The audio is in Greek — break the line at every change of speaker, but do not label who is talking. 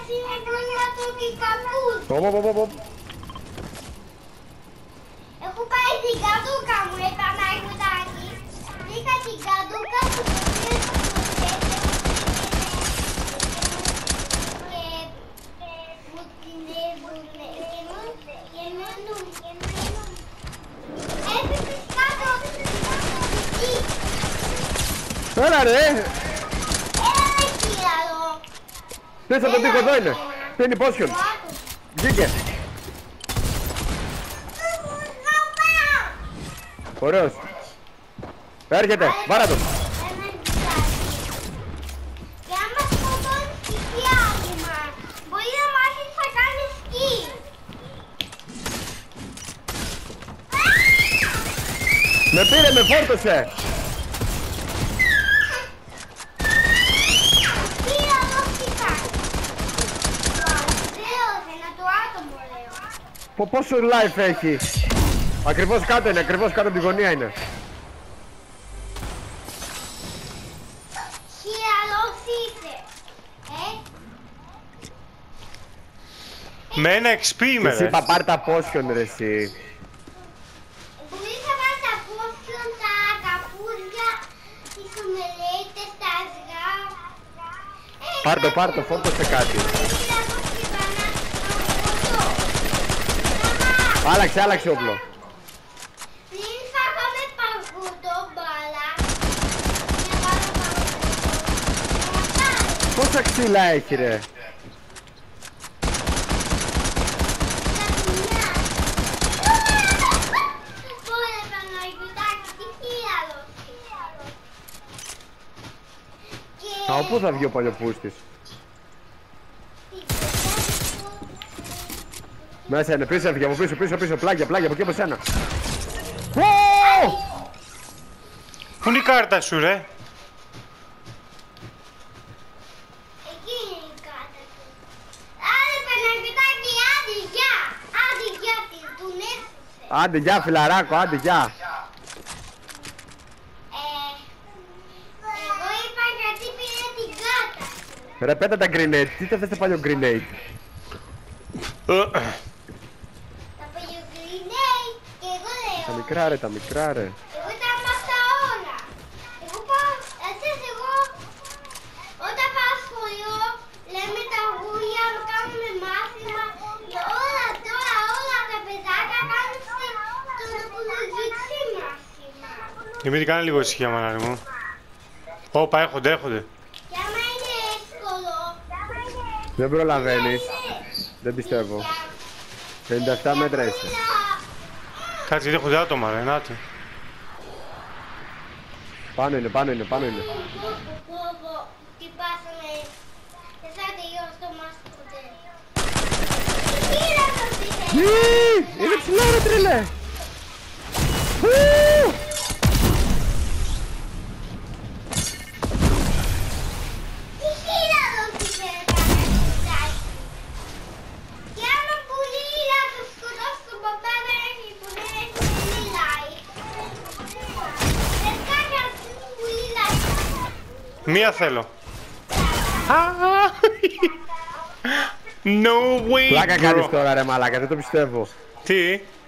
είναι πρόβλημα του και καπούς. Έχω πάει στην κατούκα μου, έπανα κουτάκι. Βρήκα την κατούκα που το πήρε στο και μου την έβουνε και μένουν. Έπαιξες κάτω εκεί.
Έλα ρε!
Έλα ρε κύριο.
Πες από τον τοίχο, εδώ είναι. Παίρνει πόσιον. Βγήκε. Ωραίος. Έρχεται, βάρα τον.
Και άμα σκοτώνεις σκητιάδημα, μπορεί να μάθεις να κάνεις σκι.
Με πήρε, με φόρτωσε.
Κύριε, δώστηκα. Θεός, ένα το άτομο λέω.
Πόσο life έχει. Ακριβώς κάτω είναι, ακριβώς κάτω από τη γωνία είναι.
Χειραλός είσαι.
Με ένα XP είμαι
Εσύ
ρε.
είπα πάρ' τα πόσιον ρε εσύ.
Μπορείς να βάλεις τα πόσιον, τα καπούδια, τις ομελέτες, τα αυγά.
Πάρ' το, φόρτωσε κάτι. Άλλαξε όπλο.
Πριν θα είχαμε παγούτο μπάλα.
Πόσα ξύλα έχει ρε. Από πού θα βγει ο παλιοπούστης. Μέσα είναι, πίσω έφυγε, από πίσω, πλάγια, από εκεί από σένα.
Πού είναι η κάρτα σου ρε.
Εκεί είναι η κάρτα του. Άντε Παναγιωτάκη, άντε γεια. Άντε γεια, τον έφτιαξε.
Άντε γεια φιλαράκο, άντε γεια.
Εγώ είπα γιατί πήρε την κάρτα.
Ρε πέτα τα grenade, τι θες το παλιό grenade.
Τα πήγε ο Greenay και εγώ λέω.
Τα μικρά ρε.
Εγώ τα μάθα όλα. Εγώ πάω, εγώ όταν πάω σχολείο λέμε τα γούρια, κάνουμε μάθημα και όλα τα παιδάκια κάνουν τον απολογητή μάθημα.
Δημήτρη, κάνε λίγο ησυχία μανάρι μου. Όπα, έρχονται.
Και άμα είναι εύκολο,
Δεν προλαβαίνεις. Δεν πιστεύω. 57 μέτρα είσαι.
Κάτσε, γιατί έχω άτομα ρε, νάτι.
Πάνω είναι.
τι πάσαμε, δεν θα τελειώσει το μας ποτέ. Κοίτα το τι θέλει.
Είναι ψηλά ρε τρελέ.
Και άμα πολύ να το σκοτώσει τον παπά δεν έχει πολύ like. Δεν κάνει πολύ like.
Μία θέλω. No way,
Πλάκα κάνεις
bro.
τώρα ρε μαλάκα, δεν το πιστεύω.
Τι?